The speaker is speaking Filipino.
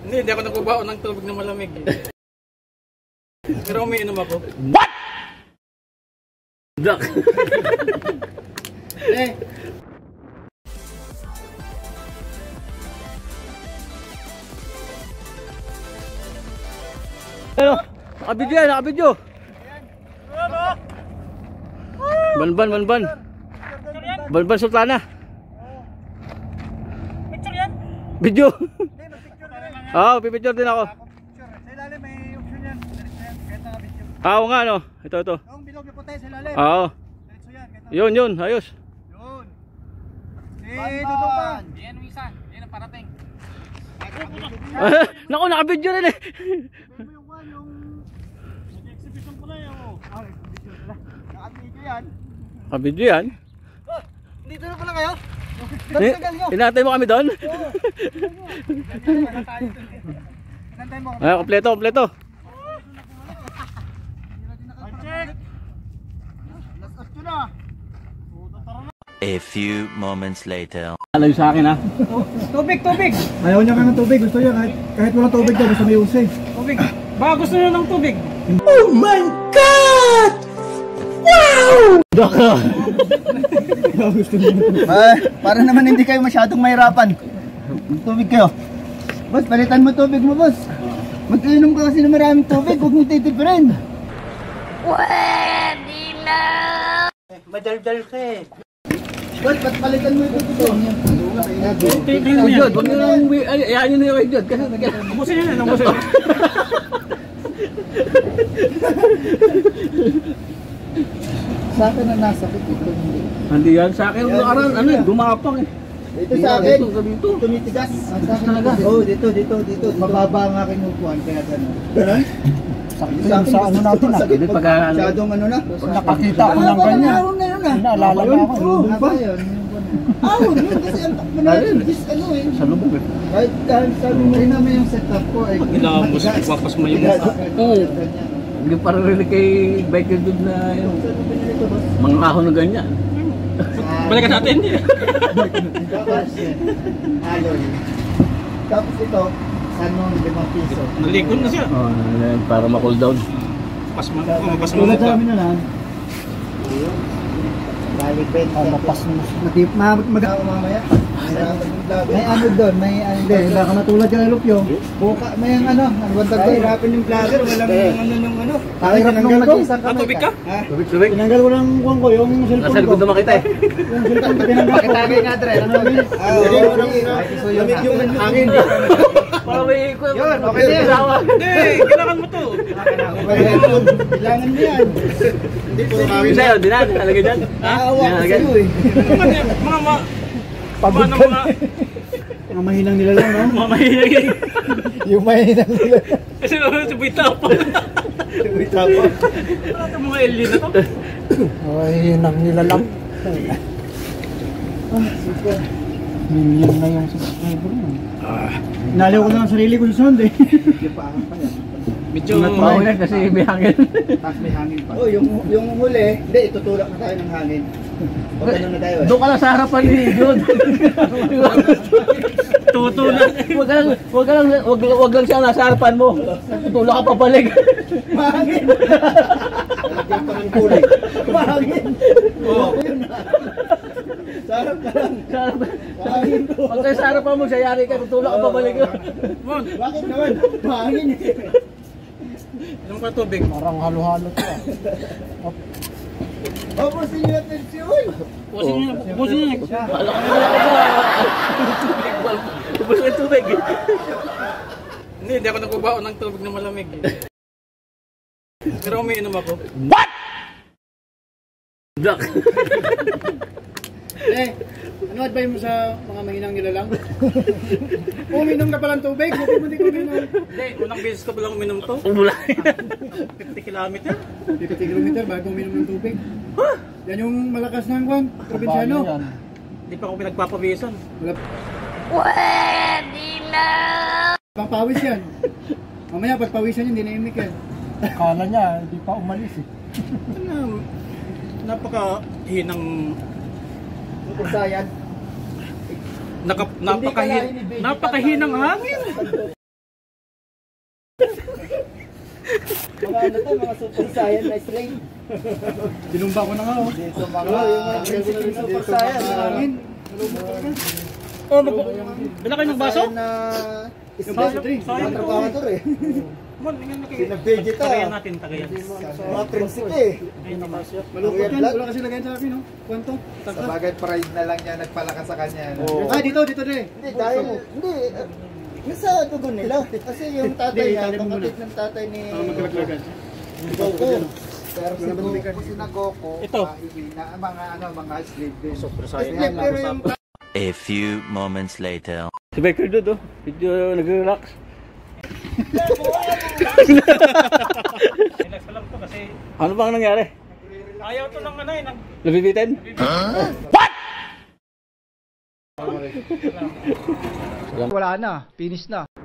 Hindi ako nagbabaon ng tubig na malamig. Pero umiinom ako. What? Duck. Ano? Nakabidyo yan, nakabidyo. Banban. Banban Sultana. Picture yan? Video. Oo, pipicture din ako. Sa ilalim may option yan. Kahit naka-video. Oo nga no. Ito. Yung bilog na puti sa ilalim. Oo. Diretso yan. Yun, ayos. Yun. Dudukan. Yan Wisan. Yan ang parating. Naku, nakabidyo rin eh. Exhibition pala yan. Exhibition pala. Naka-video yan. Nakabidyo yan. Dito na pala kayo? Inatay mo kami doon? Ay, kompleto. A few moments later. Alayo sa akin ha. Tubig! Ayaw niya ka ng tubig, gusto niya kahit walang tubig daw, gusto may usay. Tubig! Baka gusto nyo ng tubig! Oh my God! Wow! Doko. Gusto niya. Para naman hindi kayo masyadong mahirapan. Tubig kayo. Boss, palitan mo tubig mo, boss. Mag-inom ka kasi ng maraming tubig, huwag mo titipirin. Pwede na! Madaldal ka eh. Boss, ba't palitan mo yung tubig mo? Tingnan mo yan. Huwag nyo nang ayaw nyo na yung Jod. Kasi Ubusin nyo na, ubusin. Sa akin na nasakit ito. hindi yan sa akin. Ano gumapang eh. Dito sa akin, Dito. tumitigas. Sa akin talaga. Oo, dito. Mababa ang aking upuan, kaya gano'n. Gano'n? Sakit sa ano natin ah. Hindi pag Masyadong ano na? Nakakita ko ng ganyan. Ahon na yun ah. Naalala mo ako. Oo, yun. Ahon yun kasi ang takbo na yun. Ano eh. sa lubog eh. Kahit sabi mo rin naman yung setup ko ay Kailangan mo sa ipapas mo yung mukha. Oo. Hindi para rin kay biker dude na yung mga kahon na ganyan. Balikan natin. Alon. Tapos ito, sanong 5 piso. Nalikod na siya. Oh, para ma-cool down. Mapas mo Tulad sa mukha. amin na lang. Balik 20. Mapas mo. Mamaya. May ano doon, may ano Hindi, doon. wala ka natulad ka na Lupyo. Buka, may ang ano ba tag doon? Hirapan yung vlogger, walang ano nung ano. Pakirap nung mag-isang kamay. Tubig ka? Tubig. Tinanggal ko ng kuwang ko, yung Nasa cellphone ko. likod naman kita eh. Yung cellphone ko tinanggal ko. Kitagay nga dre. Ano yun? Lamig yung hangin. Para may ikot. Yun, okay na yan. Hindi, kailangan mo to. Kailangan mo yan. Hindi po kami. Isa yun, dinaan. Talaga dyan. Naawa ko sa'yo eh. Pagod ka. Mga mahinang nila lang, no? Mamahilig. Yung mahinang nila. Kasi subita pa. Ano itong mga alien na to? Mahinang nila lang. Million na yung subscriber mo. Naliw ko na ang sarili ko sa sound eh. Medyo Maulan kasi may hangin. Tapos may hangin pa. Oh, yung huli, hindi, itutulak na tayo ng hangin. O ganun na tayo eh. Doon ka lang sa harapan ni Jod. tutulak. Wag lang siya nasa harapan mo. Tutulak ka papalik. Mahangin! Talagyan pa ng kulay. Mahangin! Oo. Sarap ka lang. Mahangin to. Pag tayo sa harapan mo, siya yari ka, tutulak ka papalik. Mon, Bakit naman? Mahangin eh. inom ka tubig. Parang halo-halo to ah. Papusin nyo natin si Uy. Pusin niyo. Tubos ka tubig. Hindi ako nagbabaon ng tubig na malamig. Pero umiinom ako. What? Duck. Ano advice mo sa mga mahinang nilalang? Uminom ka palang tubig, hindi ko uminom. Hindi, unang beses ko palang uminom to. Umula. 50 kilometer. 50 km bago uminom ng tubig. Yan yung malakas ng kwan, probinsyano. Hindi pa ako pinagpapawisan. Wala Pwede na! pang pawis yan. Mamaya pagpawisan yun, dinamik yan. Kala niya, hindi pa umalis eh. Napakahinang Sayad. napakahinang hangin. Mga ano to, mga super saiyan na slave. Sinumba ko na nga oh. Dito mga super saiyan. Hangin. Oh, bila kayo ng baso? Na Yung baso, Dre. Mga trabahador eh. Mon, tingnan mo kayo. Sinabedyo ta. Tagayan natin, tagayan. Mga prinsipe eh. Ayun na baso. Malungkot Kuya yan. Vlad. Wala kasi lagayan sa akin, no? Kwento. Sa Taka. bagay pride na lang niya nagpalakas sa kanya. No? Ah, dito, Dre. Hindi, dahil, hindi. Nasa dugo nila. Kasi yung tatay Hindi, niya, itali mo muna. kapatid ng tatay ni Magkalaglagan. Goku. Pero si Wala Goku, si Goku, Ito. mga slave din. Hindi, pero yung A few moments later. Si Biker Dude, oh. Video nag-relax. Relax lang to kasi Ano bang nangyari? ayaw to ng ano eh. Nabibitin? Wala na, finish na.